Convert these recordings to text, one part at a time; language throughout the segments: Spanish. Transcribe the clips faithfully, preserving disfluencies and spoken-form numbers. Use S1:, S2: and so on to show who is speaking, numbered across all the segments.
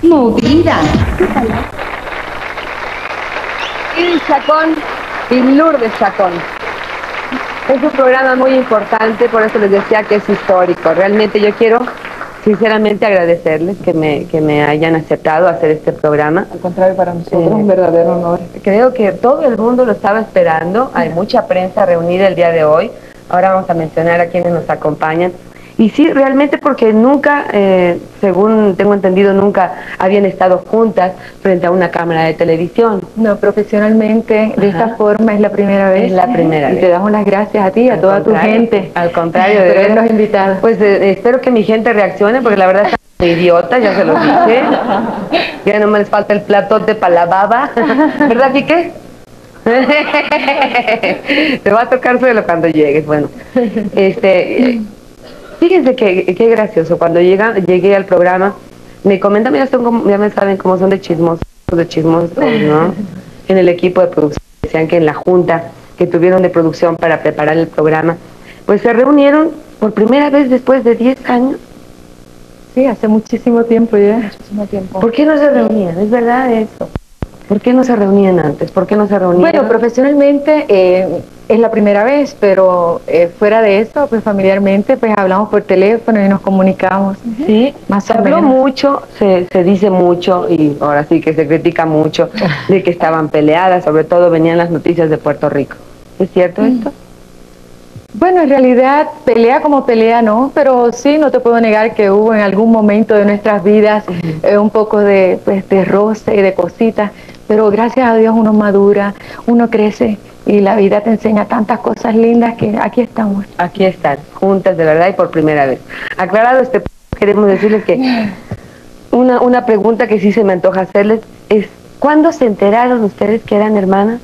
S1: Movida.
S2: Iris Chacón y Lourdes Chacón. Es un programa muy importante, por eso les decía que es histórico. Realmente yo quiero sinceramente agradecerles que me, que me hayan aceptado hacer este programa.
S3: Al contrario, para nosotros
S2: Eh,
S3: un verdadero honor.
S2: Creo que todo el mundo lo estaba esperando. Hay mucha prensa reunida el día de hoy. Ahora vamos a mencionar a quienes nos acompañan. Y sí, realmente porque nunca, eh, según tengo entendido, nunca habían estado juntas frente a una cámara de televisión.
S3: No, profesionalmente, de
S2: Ajá.
S3: esta forma es la primera vez.
S2: Es la primera
S3: y
S2: vez.
S3: te damos las gracias a ti y a
S2: Al
S3: toda tu
S2: contrario,
S3: gente.
S2: Al contrario, de
S3: por
S2: veras.
S3: habernos invitado.
S2: Pues eh, espero que mi gente reaccione, porque la verdad están idiotas, ya se los dije. Ya no me les falta el platote para la baba. ¿Verdad, Quique? Te va a tocar suelo cuando llegues. Bueno, este... Fíjense que, qué gracioso, cuando llega, llegué al programa, me comentan, mira, son como, ya me saben cómo son de chismosos, de chismosos, ¿no? En el equipo de producción, decían que en la junta que tuvieron de producción para preparar el programa, pues se reunieron por primera vez después de diez años.
S3: Sí, hace muchísimo tiempo ya. Muchísimo tiempo.
S2: ¿Por qué no se reunían? ¿Es verdad eso? ¿Por qué no se reunían antes? ¿Por qué no se reunían?
S3: Bueno, profesionalmente eh, es la primera vez, pero eh, fuera de eso, pues familiarmente, pues hablamos por teléfono y nos comunicamos.
S2: Sí,
S3: más
S2: se
S3: o
S2: habló
S3: menos.
S2: mucho, se, se dice mucho y ahora sí que se critica mucho de que estaban peleadas, sobre todo venían las noticias de Puerto Rico. ¿Es cierto esto?
S3: Bueno, en realidad, pelea como pelea no, pero sí, no te puedo negar que hubo en algún momento de nuestras vidas
S2: Uh-huh.
S3: eh, un poco de, pues, de roce y de cositas, pero gracias a Dios uno madura, uno crece y la vida te enseña tantas cosas lindas que aquí estamos.
S2: Aquí están, juntas de verdad y por primera vez. Aclarado este punto, queremos decirles que una, una pregunta que sí se me antoja hacerles es, ¿cuándo se enteraron ustedes que eran hermanas?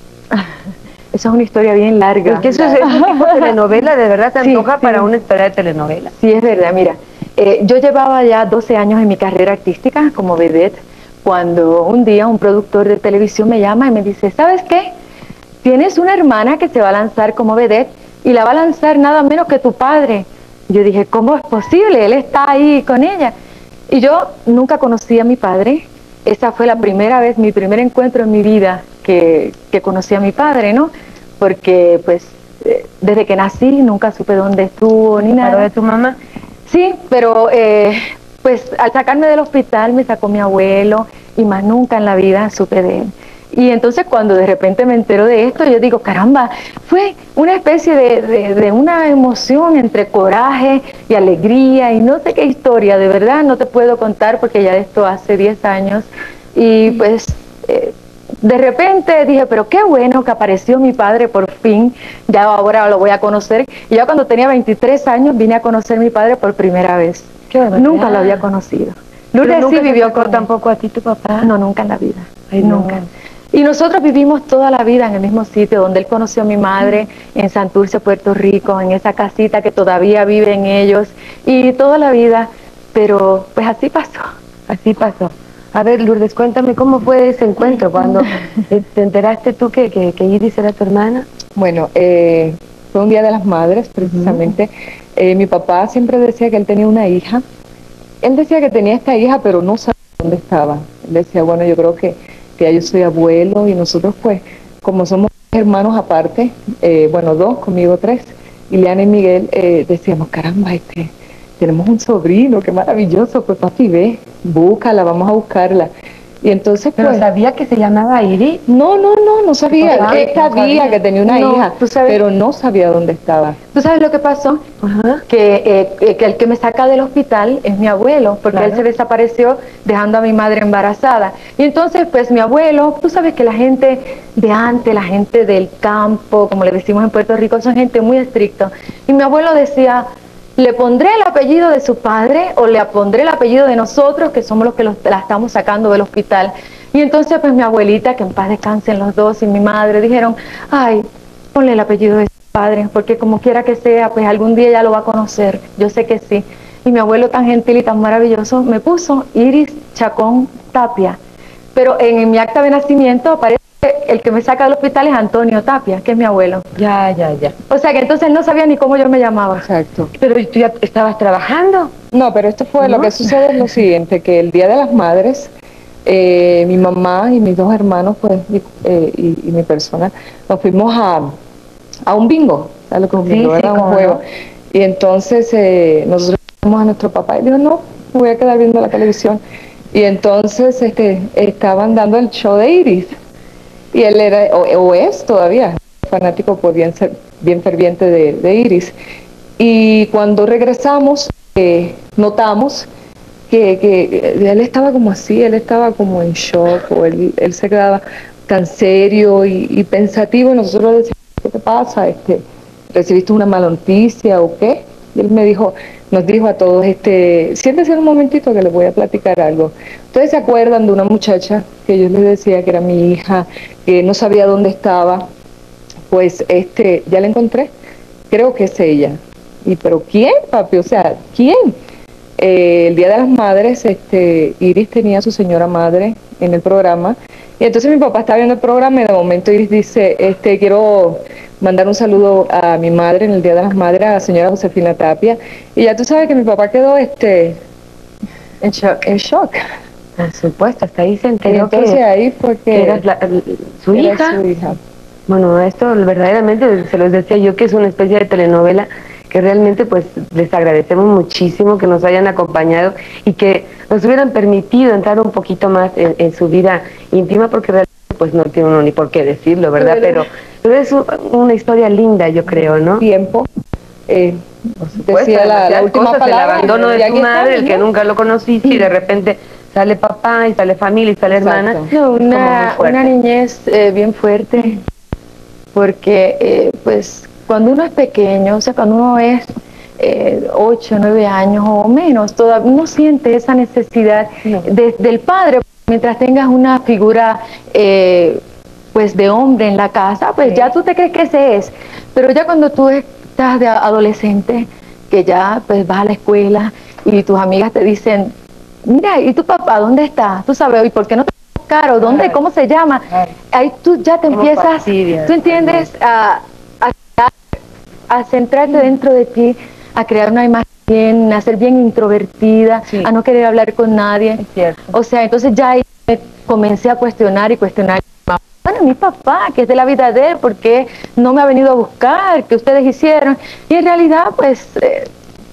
S3: Esa es una historia bien larga.
S2: Porque eso es, es un tipo de telenovela, de verdad se
S3: Sí,
S2: antoja
S3: sí.
S2: para una historia de telenovela.
S3: Sí, es verdad, mira, eh, yo llevaba ya doce años en mi carrera artística como vedette, cuando un día un productor de televisión me llama y me dice, ¿sabes qué? Tienes una hermana que se va a lanzar como vedette y la va a lanzar nada menos que tu padre. Yo dije, ¿cómo es posible? Él está ahí con ella. Y yo nunca conocí a mi padre. Esa fue la primera vez, mi primer encuentro en mi vida que, que conocí a mi padre, ¿no? Porque, pues, eh, desde que nací nunca supe dónde estuvo ni nada.
S2: ¿Pero de tu mamá?
S3: Sí, pero, eh, pues, al sacarme del hospital me sacó mi abuelo y más nunca en la vida supe de él. Y entonces cuando de repente me entero de esto, yo digo, caramba, fue una especie de, de, de una emoción entre coraje y alegría y no sé qué historia, de verdad no te puedo contar porque ya de esto hace diez años. Y pues eh, de repente dije, pero qué bueno que apareció mi padre por fin, ya ahora lo voy a conocer. Y ya cuando tenía veintitrés años vine a conocer a mi padre por primera vez.
S2: Qué
S3: Nunca lo había conocido.
S2: Lourdes
S3: Lourdes
S2: sí
S3: sí vivió
S2: con
S3: con
S2: tampoco a ti tu papá.
S3: No, nunca en la vida.
S2: Ay,
S3: nunca.
S2: no.
S3: Y nosotros vivimos toda la vida en el mismo sitio donde él conoció a mi madre, en Santurce, Puerto Rico, en esa casita que todavía viven ellos, y toda la vida, pero pues así pasó.
S2: Así pasó. A ver, Lourdes, cuéntame cómo fue ese encuentro, cuando te enteraste tú que, que, que Iris era tu hermana.
S4: Bueno, eh, fue un Día de las Madres, precisamente. Uh-huh. eh, mi papá siempre decía que él tenía una hija. Él decía que tenía esta hija, pero no sabía dónde estaba. Él decía, bueno, yo creo que, que ya yo soy abuelo y nosotros pues, como somos hermanos aparte, eh, bueno, dos, conmigo tres, Ileana y Miguel, eh, decíamos, caramba, este, tenemos un sobrino, qué maravilloso, pues papi, ve, búscala, vamos a buscarla. Y entonces,
S2: ¿Pero
S4: pues,
S2: sabía que se llamaba Iris?
S4: No, no, no, no sabía.
S2: Papá,
S4: Él sabía,
S2: no sabía
S4: que tenía una
S3: No,
S4: hija,
S3: tú sabes-
S4: pero no sabía dónde estaba.
S3: ¿Tú sabes lo que pasó?
S2: Ajá.
S3: Que, eh, que el que me saca del hospital es mi abuelo, porque
S2: Claro.
S3: él se desapareció dejando a mi madre embarazada. Y entonces, pues mi abuelo, tú sabes que la gente de antes, la gente del campo, como le decimos en Puerto Rico, son gente muy estricta. Y mi abuelo decía, ¿le pondré el apellido de su padre o le pondré el apellido de nosotros, que somos los que los, la estamos sacando del hospital? Y entonces, pues mi abuelita, que en paz descansen los dos, y mi madre, dijeron, ay, ponle el apellido de su padre, porque como quiera que sea, pues algún día ella lo va a conocer, yo sé que sí. Y mi abuelo tan gentil y tan maravilloso me puso Iris Chacón Tapia, pero en, en mi acta de nacimiento aparece el que me saca del hospital es Antonio Tapia, que es mi abuelo.
S2: Ya, ya, ya.
S3: O sea que entonces él no sabía ni cómo yo me llamaba.
S4: Exacto.
S2: Pero ¿y tú ya estabas trabajando?
S4: No, pero esto fue,
S2: ¿No?
S4: lo que sucede es lo siguiente, que el Día de las Madres, eh, mi mamá y mis dos hermanos, pues, y, eh, y, y mi persona, nos fuimos a, a un bingo, ¿sabes lo que es un
S2: Sí,
S4: bingo?
S2: sí,
S4: Era un
S2: cómo
S4: juego.
S2: no.
S4: Y entonces eh, nosotros fuimos a nuestro papá y dijo, no, me voy a quedar viendo la televisión. Y entonces este, estaban dando el show de Iris. Y él era, o, o es todavía, fanático por bien, ser, bien ferviente de, de Iris. Y cuando regresamos, eh, notamos que, que él estaba como así, él estaba como en shock, o él, él se quedaba tan serio y, y pensativo, y nosotros le decíamos, ¿qué te pasa? Este, ¿recibiste una mala noticia o qué? Y él me dijo, nos dijo a todos, este, siéntense un momentito que les voy a platicar algo. ¿Ustedes se acuerdan de una muchacha que yo les decía que era mi hija, que no sabía dónde estaba? Pues este, ya la encontré, creo que es ella. Y pero ¿quién, papi? O sea, ¿quién? Eh, el Día de las Madres, este, Iris tenía a su señora madre en el programa, y entonces mi papá estaba viendo el programa y de momento Iris dice, este, quiero mandar un saludo a mi madre en el Día de las Madres, a la señora Josefina Tapia, y ya tú sabes que mi papá quedó este, en shock. En shock.
S2: Por supuesto, hasta ahí se
S4: Y
S2: enteró
S4: entonces
S2: que,
S4: ahí fue que,
S2: que eras la- su
S4: era
S2: hija.
S4: su hija.
S2: Bueno, esto verdaderamente, se los decía yo, que es una especie de telenovela que realmente pues les agradecemos muchísimo que nos hayan acompañado y que nos hubieran permitido entrar un poquito más en, en su vida íntima, porque realmente pues no tiene uno ni por qué decirlo, ¿verdad? Pero, pero es un- una historia linda, yo creo, ¿no?
S4: Tiempo. Eh,
S2: Pues,
S4: decía la, la
S2: demasiadas
S4: última
S2: cosas,
S4: palabra.
S2: el abandono
S4: y
S2: de
S4: aquí
S2: tu madre,
S4: estamos,
S2: el que
S4: ¿no?
S2: nunca lo conociste, y de repente sale papá, y sale familia, y sale
S4: Exacto.
S2: hermana.
S3: No,
S2: Es como muy
S3: una,
S2: fuerte.
S3: una niñez eh, bien fuerte, porque eh, pues cuando uno es pequeño, o sea, cuando uno es eh, ocho, nueve años o menos, todavía uno siente esa necesidad
S4: No.
S3: de- del padre, mientras tengas una figura eh, pues de hombre en la casa, pues
S2: Sí.
S3: ya tú te crees que ese es, pero ya cuando tú estás de adolescente, que ya pues vas a la escuela y tus amigas te dicen, mira, ¿y tu papá dónde está? Tú sabes, ¿y por qué no te buscaron? ¿Dónde?
S2: Ay.
S3: ¿Cómo se llama?
S2: Ay.
S3: Ahí tú ya te
S2: Cómo
S3: empiezas,
S2: fastidia,
S3: tú entiendes, a, a, a centrarte dentro de ti, a crear una imagen bien, a ser bien introvertida,
S2: Sí.
S3: a no querer hablar con nadie.
S2: Es cierto.
S3: O sea, entonces ya ahí me comencé a cuestionar y cuestionar. Bueno, mi papá, que es de la vida de él, ¿por qué no me ha venido a buscar? ¿Qué ustedes hicieron? Y en realidad, pues, eh,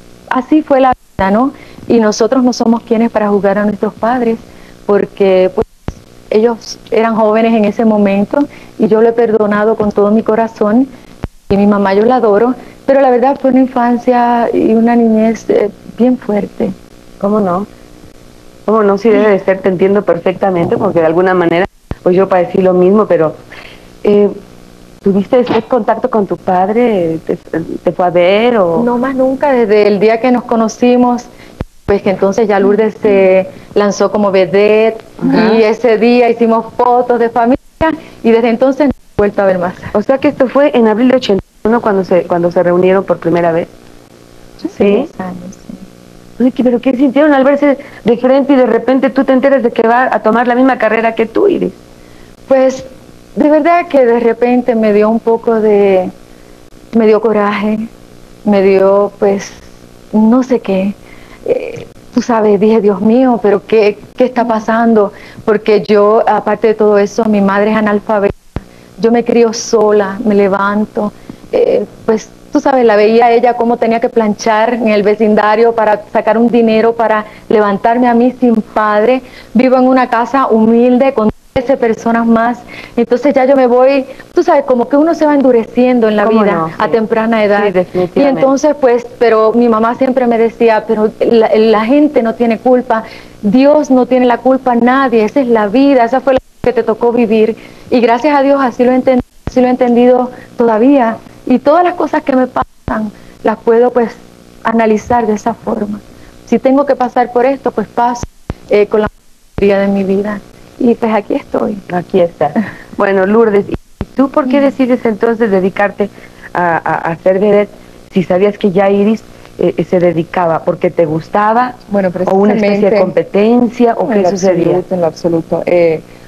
S3: así fue la vida, ¿no? Y nosotros no somos quienes para juzgar a nuestros padres, porque pues ellos eran jóvenes en ese momento y yo lo he perdonado con todo mi corazón. Y mi mamá yo la adoro, pero la verdad fue una infancia y una niñez eh, bien fuerte.
S2: ¿Cómo no? ¿Cómo no? Sí debe de ser, te entiendo perfectamente, porque de alguna manera, pues yo padecí lo mismo, pero eh, ¿tuviste después contacto con tu padre? ¿Te, te fue a ver o...?
S3: No más nunca, desde el día que nos conocimos, pues que entonces ya Lourdes se lanzó como vedette,
S2: Ajá.
S3: y ese día hicimos fotos de familia y desde entonces no he vuelto a ver más.
S2: O sea que esto fue en abril de ochenta y uno cuando se, cuando se reunieron por primera vez. Sí.
S3: Diez años, sí.
S2: Oye, ¿qué- ¿pero qué sintieron al verse de frente y de repente tú te enteras de que va a tomar la misma carrera que tú, Iris?
S3: Pues de verdad que de repente me dio un poco de, me dio coraje, me dio pues no sé qué. Eh, tú sabes, dije, Dios mío, pero qué, ¿qué está pasando? Porque yo, aparte de todo eso, mi madre es analfabeta, yo me crío sola, me levanto, eh, pues tú sabes, la veía a ella cómo tenía que planchar en el vecindario para sacar un dinero para levantarme a mí sin padre. Vivo en una casa humilde con trece personas más, entonces ya yo me voy, tú sabes, como que uno se va endureciendo en la
S2: ¿Cómo
S3: vida
S2: no?
S3: a
S2: Sí.
S3: temprana edad.
S2: Sí, definitivamente.
S3: Y entonces pues, pero mi mamá siempre me decía, pero la, la gente no tiene culpa, Dios no tiene la culpa, nadie, esa es la vida, esa fue la que te tocó vivir, y gracias a Dios así lo he entendido, así lo he entendido todavía, y todas las cosas que me pasan las puedo pues analizar de esa forma. Si tengo que pasar por esto, pues paso eh, con la mayoría de mi vida, y pues aquí estoy.
S2: Aquí está. Bueno, Lourdes, ¿y tú por qué decides entonces dedicarte a, a, a hacer vedette si sabías que ya Iris eh, se dedicaba? ¿Porque te gustaba?
S4: Bueno,
S2: ¿O una especie de
S4: precisamente-
S2: competencia? ¿O
S4: en
S2: qué
S4: lo
S2: sucedía?
S4: absoluto, en lo absoluto. Eh,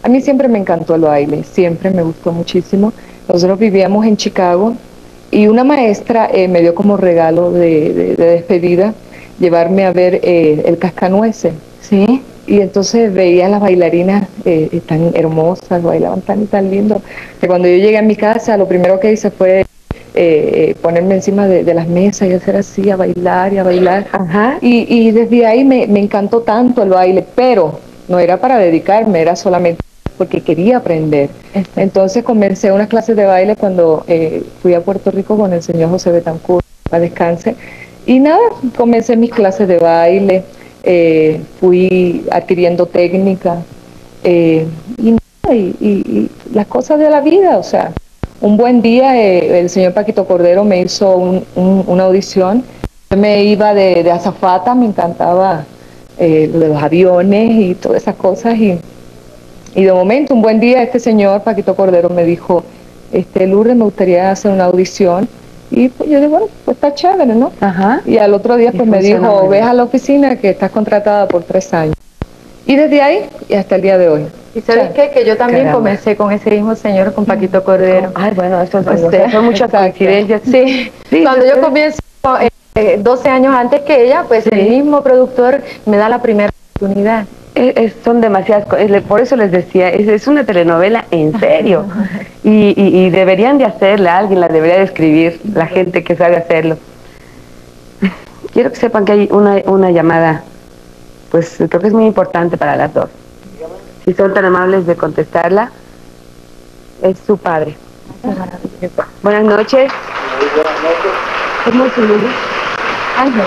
S4: A mí siempre me encantó el baile, siempre me gustó muchísimo. Nosotros vivíamos en Chicago y una maestra eh, me dio como regalo de, de, de despedida llevarme a ver eh, el Cascanueces.
S3: Sí.
S4: Y entonces veía a las bailarinas eh, tan hermosas, bailaban tan y tan lindo, que cuando yo llegué a mi casa lo primero que hice fue eh, ponerme encima de, de las mesas y hacer así, a bailar y a bailar.
S2: Ajá.
S4: Y, y desde ahí me, me encantó tanto el baile, pero no era para dedicarme, era solamente porque quería aprender. Entonces comencé unas clases de baile cuando eh, fui a Puerto Rico con el señor José Betancourt, para descanse. Y nada, comencé mis clases de baile, eh, fui adquiriendo técnica eh, y, y, y, y las cosas de la vida, o sea, un buen día eh, el señor Paquito Cordero me hizo un, un, una audición. Yo me iba de, de azafata, me encantaba eh, lo de los aviones y todas esas cosas y, y de momento un buen día este señor Paquito Cordero me dijo, este Lourdes, me gustaría hacer una audición. Y pues yo dije, bueno, pues está chévere, ¿no?
S2: Ajá.
S4: Y al otro día pues me dijo, ves a la oficina que estás contratada por tres años. Y desde ahí y hasta el día de hoy.
S3: ¿Y sabes
S4: o sea,
S3: qué? Que yo también
S2: caramba.
S3: comencé con ese mismo señor, con Paquito Cordero.
S2: Ay, bueno, esto es,
S3: O
S2: o
S3: sea,
S2: sea, son muchas
S4: exacto.
S2: coincidencias.
S3: Sí,
S2: Sí,
S3: cuando
S2: sí,
S3: yo
S2: sí.
S3: comienzo eh, eh, doce años antes que ella, pues
S2: Sí.
S3: el mismo productor me da la primera oportunidad.
S2: Es- es- son demasiadas cosas, por eso les decía, es, es una telenovela en serio y, y, y deberían de hacerla, alguien la debería de escribir, la gente que sabe hacerlo. Quiero que sepan que hay una, una llamada, pues creo que es muy importante para las dos. Si son tan amables de contestarla, es su padre. Buenas noches. ¿Cómo es su nombre?
S3: Ángel.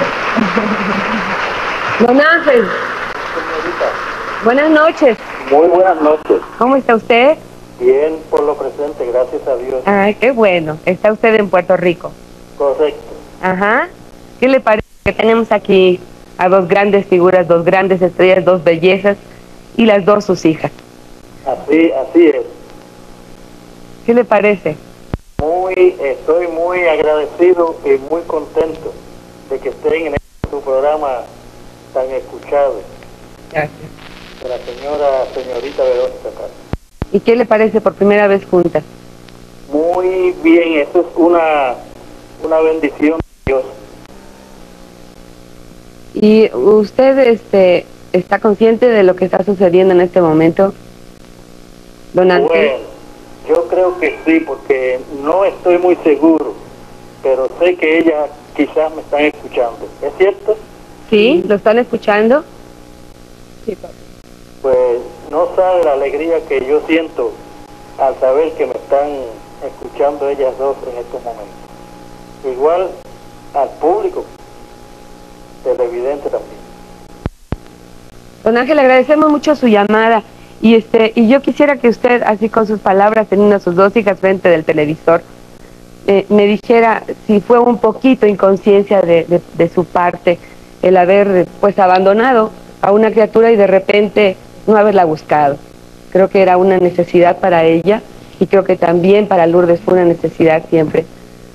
S2: Don Ángel. Buenas noches.
S1: Muy buenas noches.
S2: ¿Cómo está usted?
S1: Bien por lo presente, gracias a Dios.
S2: Ay, qué bueno. Está usted en Puerto Rico.
S1: Correcto.
S2: Ajá. ¿Qué le parece que tenemos aquí a dos grandes figuras, dos grandes estrellas, dos bellezas y las dos sus hijas?
S1: Así, así es.
S2: ¿Qué le parece?
S1: Muy, estoy muy agradecido y muy contento de que estén en este su programa tan escuchado.
S2: Gracias.
S1: De la señora, señorita Verónica Castro.
S2: ¿Y qué le parece por primera vez juntas?
S1: Muy bien, eso es una, una bendición de Dios.
S2: ¿Y usted este, está consciente de lo que está sucediendo en este momento, don Ángel?
S1: Bueno, yo creo que sí, porque no estoy muy seguro, pero sé que ellas quizás me están escuchando. ¿Es cierto?
S2: ¿Sí? ¿Lo están escuchando?
S4: sí, papi.
S1: Pues no sabe la alegría que yo siento al saber que me están escuchando ellas dos en estos momentos. Igual al público televidente también.
S2: Don Ángel, agradecemos mucho su llamada y este y yo quisiera que usted, así con sus palabras, teniendo a sus dos hijas frente del televisor, eh, me dijera si fue un poquito inconsciencia de, de, de su parte el haber pues abandonado a una criatura y de repente no haberla buscado. Creo que era una necesidad para ella y creo que también para Lourdes fue una necesidad siempre.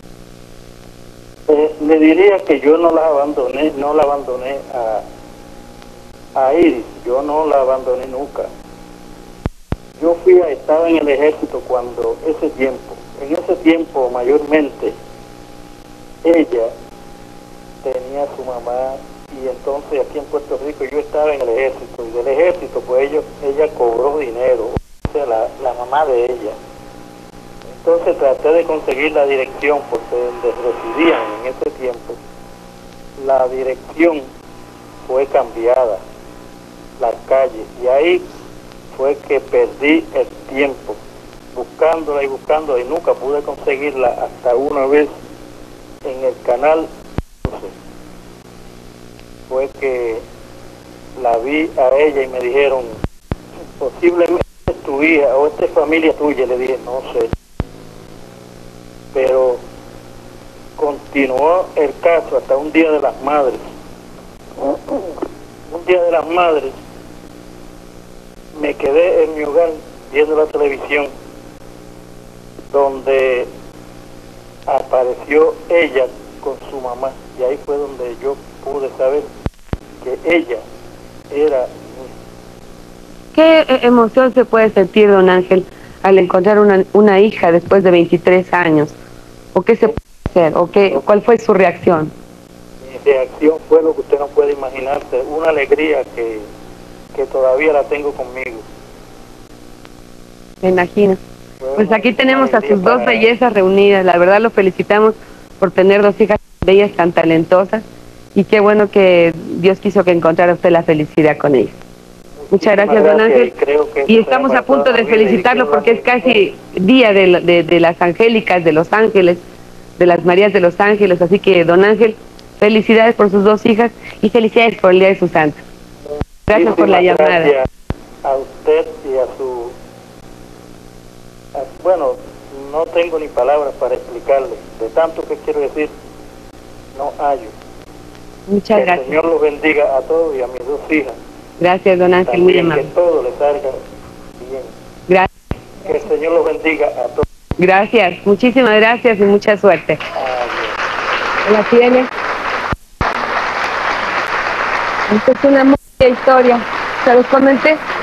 S1: Eh, le diría que yo no la abandoné, no la abandoné a, a Iris, yo no la abandoné nunca. Yo fui, a, estaba en el ejército cuando ese tiempo, en ese tiempo mayormente, ella tenía a su mamá y entonces aquí en Puerto Rico yo estaba en el ejército y del ejército pues ellos, ella cobró dinero, o sea, la, la mamá de ella. Entonces traté de conseguir la dirección porque donde residían en ese tiempo, la dirección fue cambiada, las calles, y ahí fue que perdí el tiempo buscándola y buscándola y nunca pude conseguirla hasta una vez en el canal fue que la vi a ella y me dijeron, posiblemente es tu hija o esta es familia tuya. Le dije, no sé. Pero continuó el caso hasta un día de las madres. Un día de las madres me quedé en mi hogar viendo la televisión donde apareció ella con su mamá y ahí fue donde yo pude saber que ella era mi hija.
S2: ¿Qué eh, emoción se puede sentir, don Ángel, al encontrar una, una hija después de veintitrés años? ¿O qué se puede hacer? ¿O qué, cuál fue su reacción?
S1: Mi reacción fue lo que usted no puede imaginarse, una alegría que, que todavía la tengo conmigo.
S2: Me imagino.
S1: Fue
S2: Pues
S1: una-
S2: aquí
S1: una
S2: tenemos a
S1: alegría
S2: sus dos
S1: para-
S2: bellezas reunidas. La verdad lo felicitamos por tener dos hijas bellas, tan talentosas. Y qué bueno que Dios quiso que encontrara usted la felicidad con ellas. Muchas gracias, don Ángel.
S1: Y, creo que
S2: Y
S1: esto será
S2: estamos
S1: para
S2: a punto
S1: toda
S2: de
S1: la vida y
S2: felicitarlo
S1: que
S2: porque es
S1: Dios la
S2: casi día de, la- de, de las angélicas, de los ángeles, de las Marías de los Ángeles. Así que, don Ángel, felicidades por sus dos hijas y felicidades por el Día de su Santo. Gracias por la
S1: Muchísimas
S2: llamada.
S1: Gracias a usted y a su... a- bueno, no tengo ni palabras para explicarle. De tanto que quiero decir, no hallo.
S2: Muchas
S1: Que el
S2: gracias.
S1: Señor los bendiga a todos y a mis dos hijas.
S2: Gracias, don Ángel, muy
S1: También que
S2: amable.
S1: todo les salga bien.
S2: Gracias.
S1: Que el Señor los bendiga a todos.
S2: Gracias, muchísimas gracias y mucha suerte.
S1: Adiós.
S2: La tiene. Esta es una muy bella historia. Se los comenté.